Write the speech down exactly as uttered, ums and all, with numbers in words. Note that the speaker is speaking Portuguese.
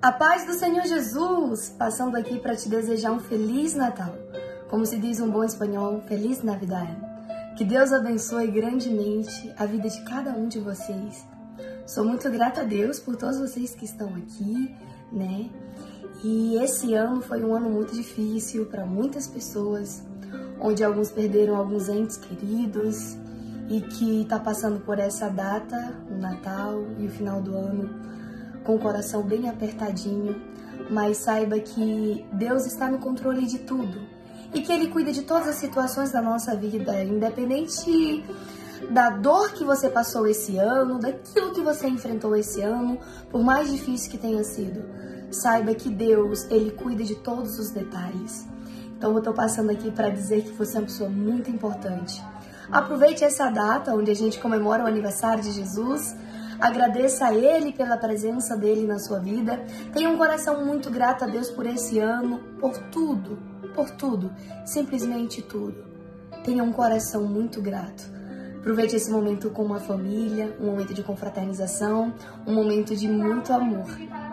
A paz do Senhor Jesus, passando aqui para te desejar um Feliz Natal. Como se diz um bom espanhol, Feliz Navidad. Que Deus abençoe grandemente a vida de cada um de vocês. Sou muito grata a Deus por todos vocês que estão aqui, né? E esse ano foi um ano muito difícil para muitas pessoas, onde alguns perderam alguns entes queridos e que está passando por essa data, o Natal e o final do ano, com o coração bem apertadinho, mas saiba que Deus está no controle de tudo e que Ele cuida de todas as situações da nossa vida, independente da dor que você passou esse ano, daquilo que você enfrentou esse ano, por mais difícil que tenha sido. Saiba que Deus, Ele cuida de todos os detalhes. Então eu estou passando aqui para dizer que você é uma pessoa muito importante. Aproveite essa data onde a gente comemora o aniversário de Jesus. Agradeça a Ele pela presença dEle na sua vida. Tenha um coração muito grato a Deus por esse ano, por tudo, por tudo, simplesmente tudo. Tenha um coração muito grato. Aproveite esse momento com uma família, um momento de confraternização, um momento de muito amor.